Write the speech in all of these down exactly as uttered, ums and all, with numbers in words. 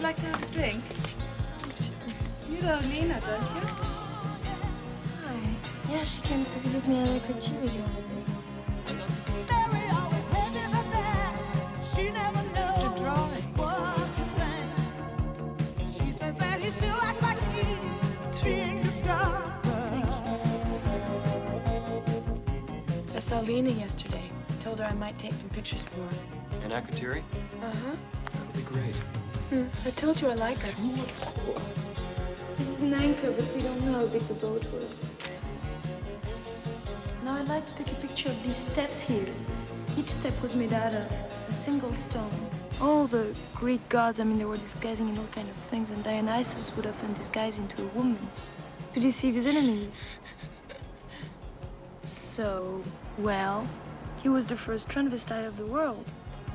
like to have a drink? You know Lena, don't you? Hi. Yeah, she came to visit me at La Couture the other day. The drawing. I saw Lena yesterday. Told her I might take some pictures for her. In Akrotiri? Uh-huh. That would be great. Hmm. I told you I like her. This is an anchor, but we don't know how big the boat was. Now I'd like to take a picture of these steps here. Each step was made out of a single stone. All the Greek gods, I mean, they were disguising in all kinds of things, and Dionysus would often disguise into a woman to deceive his enemies. So, well, he was the first transvestite of the world.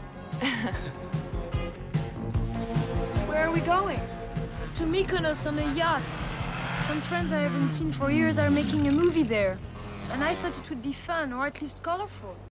Where are we going? To Mykonos on a yacht. Some friends I haven't seen for years are making a movie there. And I thought it would be fun, or at least colorful.